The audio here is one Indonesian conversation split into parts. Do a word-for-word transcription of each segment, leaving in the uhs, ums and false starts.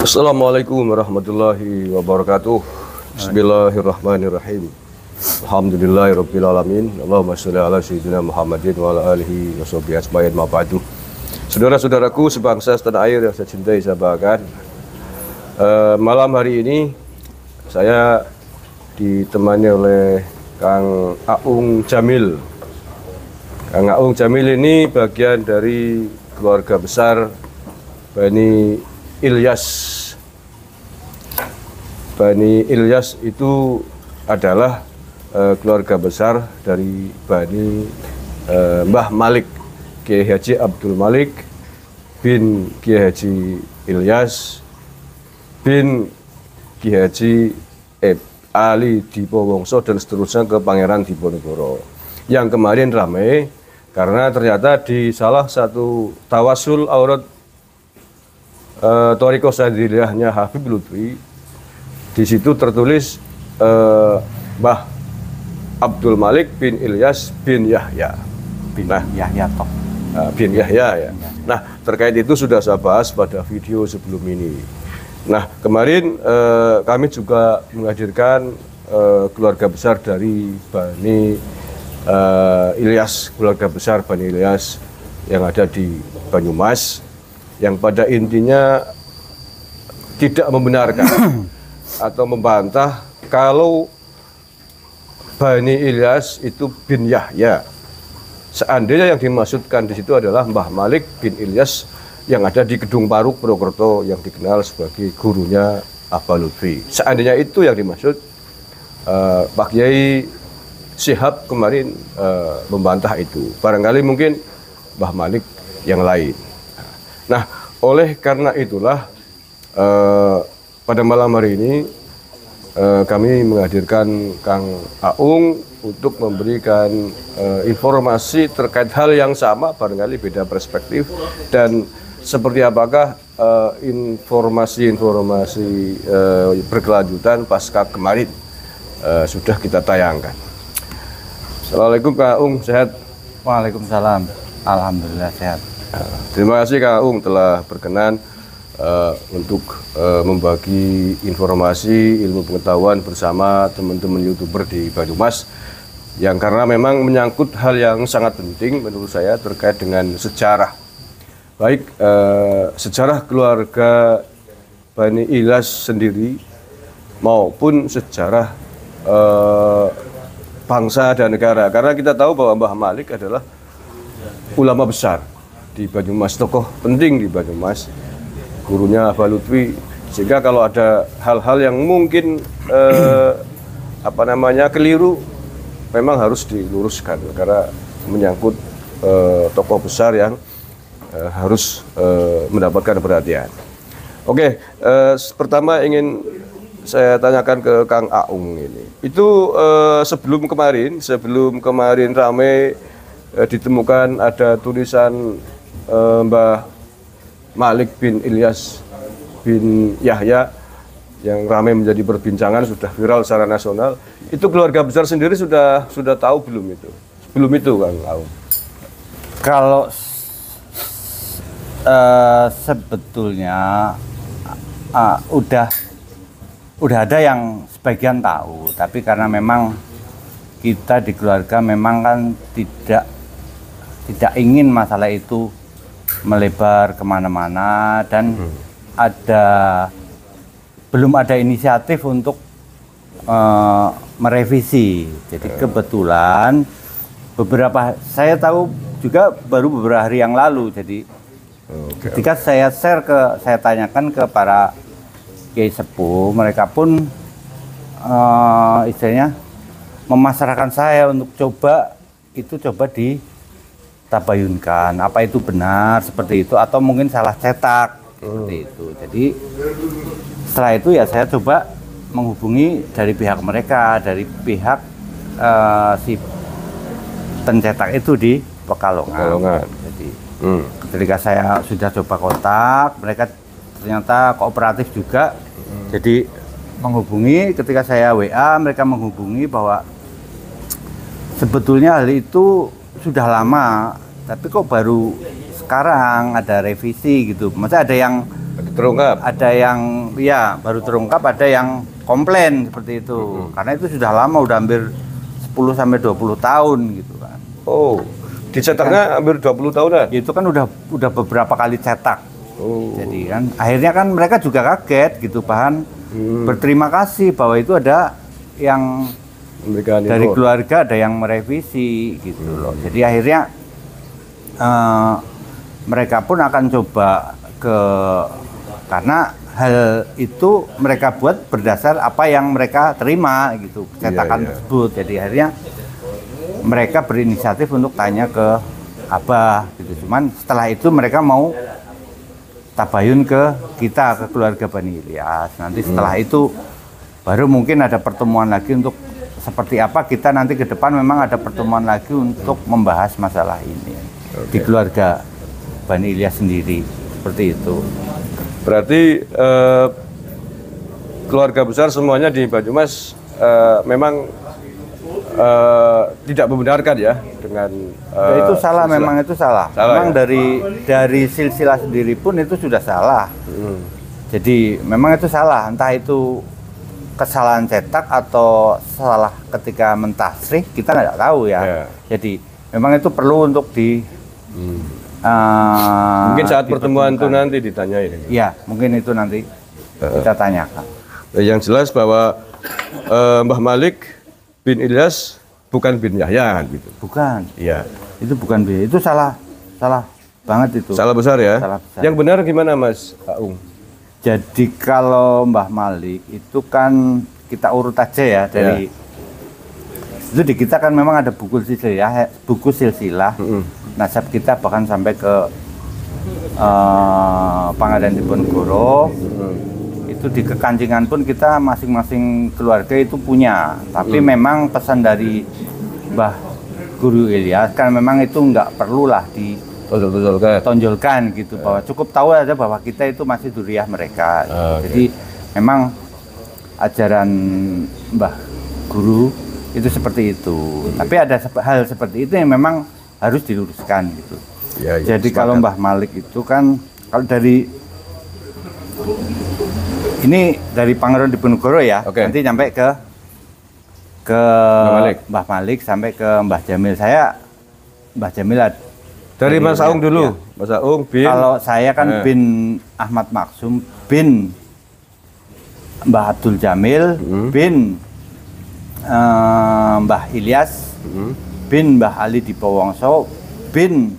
Assalamualaikum warahmatullahi wabarakatuh. Bismillahirrahmanirrahim. Alhamdulillahirabbil alamin. Allahumma shalli ala sayyidina Muhammadin wa ala alihi washabihi ajmain. Ma ba'du. Saudara-saudaraku sebangsa setanah air yang saya cintai, saya banggakan. Uh, malam hari ini saya ditemani oleh Kang Aung Jamil. Kang Aung Jamil ini bagian dari keluarga besar Bani Ilyas. Bani Ilyas itu adalah uh, keluarga besar dari Bani uh, Mbah Malik, Kiai Haji Abdul Malik bin Kiai Haji Ilyas bin Kiai Haji eh, Ali Dipowongso dan seterusnya ke Pangeran Diponegoro. Yang kemarin ramai karena ternyata di salah satu tawasul aurat Uh, Thariqah Sadiliyahnya Habib Lutfi, di situ tertulis uh, Mbah Abdul Malik bin Ilyas bin Yahya bin nah, Yahya toh uh, bin Yahya ya. Nah, terkait itu sudah saya bahas pada video sebelum ini. Nah, kemarin uh, kami juga menghadirkan uh, keluarga besar dari Bani uh, Ilyas, keluarga besar Bani Ilyas yang ada di Banyumas, yang pada intinya tidak membenarkan atau membantah kalau Bani Ilyas itu bin Yahya. Seandainya yang dimaksudkan di situ adalah Mbah Malik bin Ilyas yang ada di Gedung Paruk Purwokerto yang dikenal sebagai gurunya Abah Lutfi. Seandainya itu yang dimaksud, uh, Pak Kiai Syihab kemarin uh, membantah itu. Barangkali mungkin Mbah Malik yang lain. Nah, oleh karena itulah eh, pada malam hari ini eh, kami menghadirkan Kang Aung untuk memberikan eh, informasi terkait hal yang sama, barangkali beda perspektif, dan seperti apakah informasi-informasi eh, eh, berkelanjutan pasca kemarin eh, sudah kita tayangkan. Assalamualaikum Kang Aung, sehat? Waalaikumsalam, alhamdulillah sehat. Terima kasih Kang Aung telah berkenan uh, untuk uh, membagi informasi, ilmu pengetahuan bersama teman-teman YouTuber di Banyumas, yang karena memang menyangkut hal yang sangat penting menurut saya terkait dengan sejarah. Baik uh, sejarah keluarga Bani Ilyas sendiri maupun sejarah uh, bangsa dan negara. Karena kita tahu bahwa Mbah Malik adalah ulama besar di Banyumas, tokoh penting di Banyumas, gurunya Abah Lutfi, sehingga kalau ada hal-hal yang mungkin eh, apa namanya keliru, memang harus diluruskan karena menyangkut eh, tokoh besar yang eh, harus eh, mendapatkan perhatian. Oke, eh, pertama ingin saya tanyakan ke Kang Aung ini, itu eh, sebelum kemarin, sebelum kemarin ramai eh, ditemukan ada tulisan Uh, Mbah Malik bin Ilyas bin Yahya yang ramai menjadi perbincangan, sudah viral secara nasional. Itu keluarga besar sendiri sudah sudah tahu belum itu? Belum itu Kang Aung? Kalau uh, sebetulnya uh, udah udah ada yang sebagian tahu, tapi karena memang kita di keluarga memang kan tidak tidak ingin masalah itu melebar kemana-mana, dan hmm. ada belum ada inisiatif untuk uh, merevisi. Jadi hmm. kebetulan beberapa saya tahu juga baru beberapa hari yang lalu. Jadi okay. ketika saya share ke saya tanyakan ke para kiai sepuh, mereka pun uh, istilahnya memasarkan saya untuk coba itu coba di tabayunkan apa itu benar seperti itu atau mungkin salah cetak seperti itu. Jadi setelah itu ya saya coba menghubungi dari pihak mereka, dari pihak uh, si pencetak itu di Pekalongan. Pekalongan. Jadi hmm. ketika saya sudah coba kontak, mereka ternyata kooperatif juga. Hmm. Jadi menghubungi, ketika saya W A mereka menghubungi bahwa sebetulnya hal itu sudah lama, tapi kok baru sekarang ada revisi gitu. Maksudnya ada yang terungkap. Ada yang ya baru terungkap, ada yang komplain seperti itu. Hmm. Karena itu sudah lama, udah hampir sepuluh sampai dua puluh tahun gitu kan. Oh, dicetaknya kan, hampir dua puluh tahunan. Itu kan udah udah beberapa kali cetak. Oh. Jadi kan akhirnya kan mereka juga kaget gitu, bahan hmm. berterima kasih bahwa itu ada yang Memberikan dari info. Keluarga ada yang merevisi gitu hmm. loh. Jadi akhirnya uh, mereka pun akan coba ke, karena hal itu mereka buat berdasar apa yang mereka terima gitu, cetakan yeah, yeah. tersebut. Jadi akhirnya mereka berinisiatif untuk tanya ke Abah gitu. Cuman setelah itu mereka mau tabayun ke kita, ke keluarga Bani Ilyas. Nanti setelah hmm. itu baru mungkin ada pertemuan lagi untuk seperti apa kita nanti ke depan, memang ada pertemuan lagi untuk membahas masalah ini okay. di keluarga Bani Ilyas sendiri, seperti itu. Berarti eh, keluarga besar semuanya di Banyumas eh, memang eh, tidak membenarkan ya dengan eh, itu salah, silsilah. Memang itu salah. salah memang ya? dari dari silsilah sendiri pun itu sudah salah. Hmm. Jadi memang itu salah, entah itu kesalahan cetak atau salah ketika mentasrih, kita nggak tahu ya. Yeah. Jadi memang itu perlu untuk di hmm. uh, mungkin saat pertemuan itu nanti ditanyain. Iya, mungkin itu nanti uh, kita tanyakan. Yang jelas bahwa uh, Mbah Malik bin Ilyas bukan bin Yahya gitu. Bukan. Iya. Itu bukan bin. Itu salah, salah banget itu. Salah besar ya. Salah besar. Yang benar gimana Mas Aung? Jadi kalau Mbah Malik itu kan kita urut aja ya dari yeah. itu di kita kan memang ada buku silsilah, buku silsilah mm -hmm. nasab kita bahkan sampai ke uh, Pangadan Diponegoro. Mm -hmm. Itu di Kekancingan pun kita masing-masing keluarga itu punya. Tapi mm. memang pesan dari Mbah Guru Ilyas kan memang itu nggak perlulah di Tonjolkan. tonjolkan gitu, bahwa cukup tahu aja bahwa kita itu masih duriah mereka. Oh, okay. Jadi memang ajaran Mbah Guru itu seperti itu. Hmm. Tapi ada hal seperti itu yang memang harus diluruskan gitu. Ya, ya, jadi sepakat. Kalau Mbah Malik itu kan kalau dari ini dari Pangeran Diponegoro ya, okay. nanti sampai ke ke Mbah Malik. Mbah Malik sampai ke Mbah Jamil. Saya Mbah Jamil dari Mas Aung dulu, ya. Mas Aung bin. Kalau saya kan eh. bin Ahmad Maksum, bin Mbah Abdul Jamil, hmm. bin uh, Mbah Ilyas, hmm. bin Mbah Ali Dipowongso, bin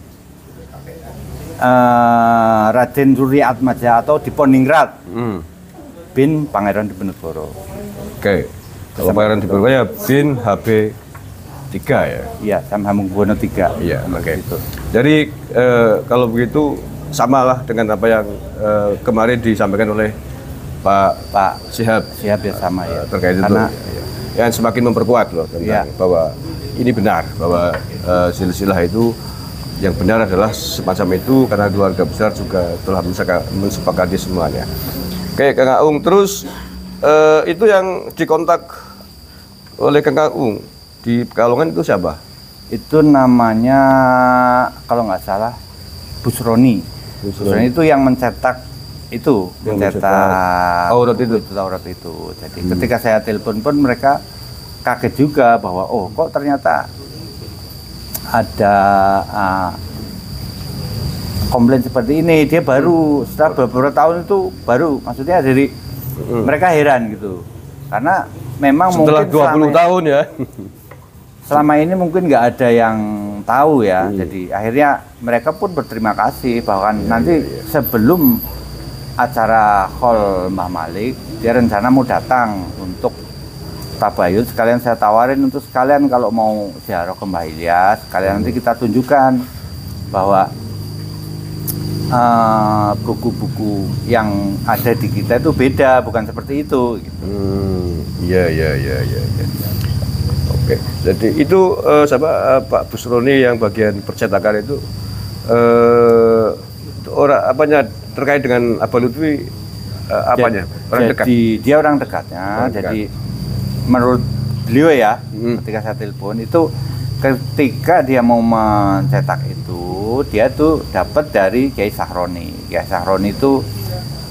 uh, Raden Ruri Atmaja atau Diponingrat, hmm. bin Pangeran Diponegoro. Oke, okay. Kalau Pangeran Diponegoro ya bin H B tiga ya? Iya, sama Hamengkubuwono tiga. Iya, oke. Okay. Itu. Jadi eh, kalau begitu samalah dengan apa yang eh, kemarin disampaikan oleh Pak Pak Syihab. Syihab ya sama ya. Terkait karena, itu, ya. Yang semakin memperkuat loh tentang ya. bahwa ini benar bahwa eh, silsilah itu yang benar adalah semacam itu karena keluarga besar juga telah mensepakati semuanya. Oke, Kang Aung, terus eh, itu yang dikontak oleh Kang Aung di Pekalongan itu siapa? Itu namanya kalau nggak salah Busroni. Busroni itu yang mencetak itu, yang mencetak Taurat itu, itu Taurat itu. Jadi hmm. ketika saya telepon pun mereka kaget juga bahwa oh kok ternyata ada uh, komplain seperti ini. Dia baru setelah beberapa tahun itu baru, maksudnya dari hmm. mereka heran gitu. Karena memang setelah mungkin dua puluh tahun ya. Selama ini mungkin nggak ada yang tahu ya, hmm. jadi akhirnya mereka pun berterima kasih bahwa ya, nanti ya, ya. sebelum acara Hall Mbah Malik, dia rencana mau datang untuk tabayun, sekalian saya tawarin untuk sekalian kalau mau ziarah ke Mbah Ilyas, sekalian hmm. nanti kita tunjukkan bahwa buku-buku uh, yang ada di kita itu beda, bukan seperti itu. Gitu. Hmm, iya, iya, iya, iya. Ya. Oke, jadi itu uh, siapa uh, Pak Busroni yang bagian percetakan itu uh, orang apanya terkait dengan Abah Lutfi uh, apanya? Orang jadi dekat. Dia orang dekatnya. Orang dekat. Jadi menurut beliau ya, hmm. ketika saya telepon itu ketika dia mau mencetak itu dia tuh dapat dari Kiai Sahroni. Kiai Sahroni itu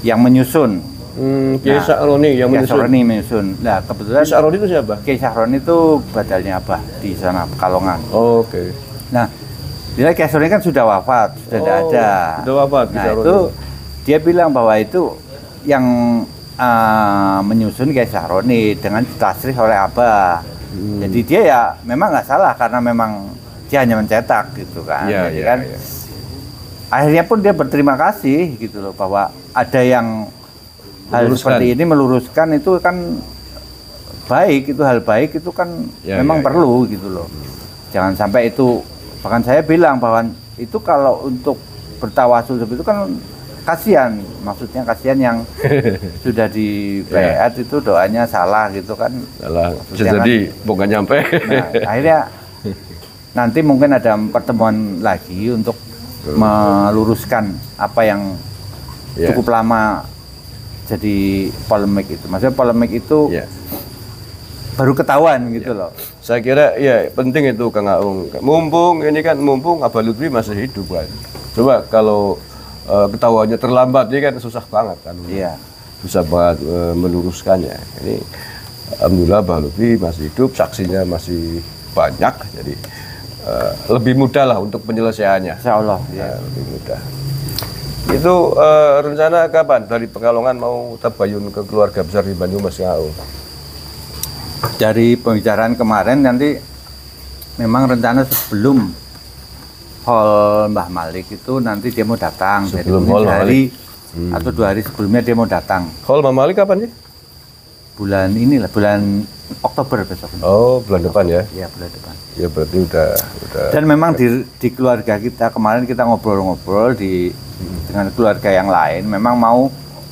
yang menyusun. Hmm, Kiai nah, Sahroni yang Kiai menyusun. Sahroni menyusun. Nah, kebetulan Kiai Sahroni itu siapa? Kiai Sahroni itu badalnya Abah di sana Pekalongan. Oh, Oke. Okay. Nah, dia Kiai Sahroni kan sudah wafat, sudah tidak oh, ada. Sudah wafat. Nah, itu dia bilang bahwa itu yang uh, menyusun Kiai Sahroni dengan ditasrih oleh Abah. Hmm. Jadi dia ya memang nggak salah karena memang dia hanya mencetak gitu kan. Ya, Jadi ya, kan ya. akhirnya pun dia berterima kasih gitu loh bahwa ada yang hal meluruskan. Seperti ini meluruskan itu kan baik, itu hal baik itu kan ya, memang ya, perlu ya. Gitu loh. Jangan sampai itu, bahkan saya bilang bahwa itu kalau untuk bertawasul seperti itu kan kasihan, maksudnya kasihan yang sudah di bayat ya. Itu doanya salah gitu kan. Salah, jadi kan, bukan nyampe. Nah, akhirnya nanti mungkin ada pertemuan lagi untuk hmm. meluruskan apa yang ya. Cukup lama jadi polemik itu. Maksudnya polemik itu ya. Baru ketahuan gitu ya. Loh. Saya kira ya penting itu Kang Aung. Mumpung ini kan mumpung Abah Lutfi masih hidup kan. Coba kalau uh, ketahuannya terlambat ini kan susah banget kan. Iya. Susah banget uh, meluruskannya. Ini alhamdulillah Abah Lutfi masih hidup, saksinya masih banyak, jadi uh, lebih mudah lah untuk penyelesaiannya. Insya Allah. Ya. Uh, lebih mudah. Itu uh, rencana kapan dari Pekalongan mau tabayun ke keluarga besar di Banyumas Kang Aung? Dari pembicaraan kemarin nanti memang rencana sebelum hall Mbah Malik itu nanti dia mau datang. Sebelum jadi hall hari hmm. atau dua hari sebelumnya dia mau datang. Hall Mbah Malik kapan sih? Bulan inilah, bulan Oktober besok. Oh, bulan depan ya? Iya, bulan depan. Ya berarti udah, udah. Dan memang di, di keluarga kita kemarin kita ngobrol-ngobrol di hmm. dengan keluarga yang lain, memang mau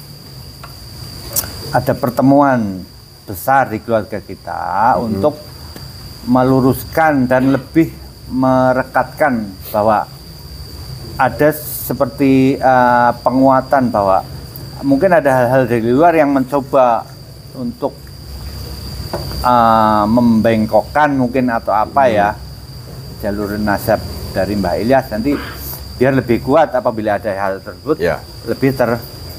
ada pertemuan besar di keluarga kita hmm. untuk meluruskan dan lebih merekatkan bahwa ada seperti uh, penguatan bahwa mungkin ada hal-hal dari luar yang mencoba untuk uh, membengkokkan mungkin atau apa hmm. ya jalur nasab dari Mbah Ilyas nanti biar lebih kuat apabila ada hal tersebut ya. Lebih ter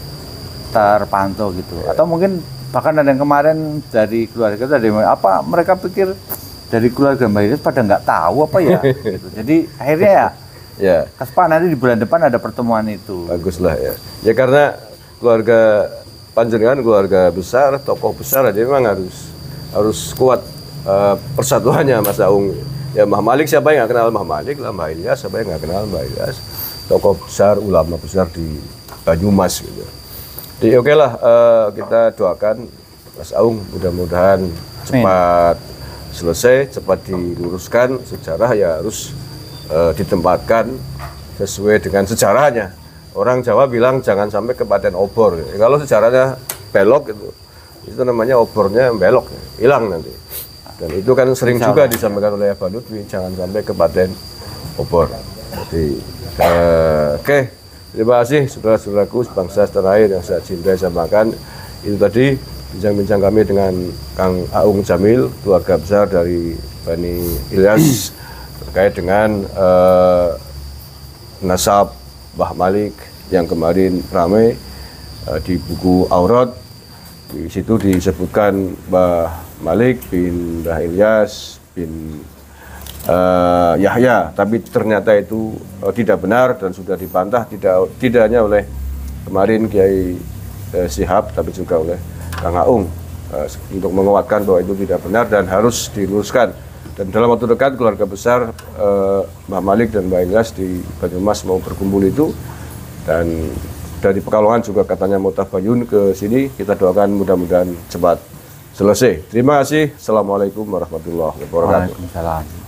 terpantau gitu ya. Atau mungkin bahkan ada yang kemarin dari keluarga dari apa mereka pikir dari keluarga Mbah Ilyas pada nggak tahu apa ya gitu. Jadi akhirnya ya ya kesempatan nanti di bulan depan ada pertemuan itu. Baguslah ya ya karena keluarga panjenengan keluarga besar, tokoh besar aja memang harus harus kuat uh, persatuannya Mas Aung. Ya Mbah Malik siapa yang nggak kenal Mbah Malik lah, Mbah Ilyas siapa yang nggak kenal Mbah Ilyas. Tokoh besar, ulama besar di Banyumas gitu. Jadi oke okay lah uh, kita doakan Mas Aung mudah-mudahan cepat Amin. Selesai, cepat diluruskan sejarah ya harus uh, ditempatkan sesuai dengan sejarahnya. Orang Jawa bilang jangan sampai kepaten obor. Ya, kalau sejarahnya belok itu, itu namanya obornya belok, ya, hilang nanti. Dan itu kan sering Insya juga Allah. Disampaikan oleh Abah Lutfi, jangan sampai kepaten obor. Jadi, eh, oke, okay. Terima kasih saudara-saudaraku bangsa setanah air yang saya cintai samakan. Itu tadi bincang-bincang kami dengan Kang Aung Jamil, keluarga besar dari Bani Ilyas terkait dengan eh, nasab Mbah Malik yang kemarin ramai uh, di buku Aurat. Di situ disebutkan Mbah Malik bin Mbah Ilyas bin uh, Yahya, tapi ternyata itu uh, tidak benar dan sudah dibantah tidak tidak hanya oleh kemarin Kiai uh, Shihab tapi juga oleh Kang Aung uh, untuk menguatkan bahwa itu tidak benar dan harus diluruskan. Dan dalam waktu dekat keluarga besar uh, Mbah Malik dan Mbah Ilyas di Banyumas mau berkumpul itu, dan dari Pekalongan juga katanya mau tabayun ke sini. Kita doakan mudah-mudahan cepat selesai. Terima kasih. Assalamualaikum warahmatullahi wabarakatuh. Waalaikumsalam.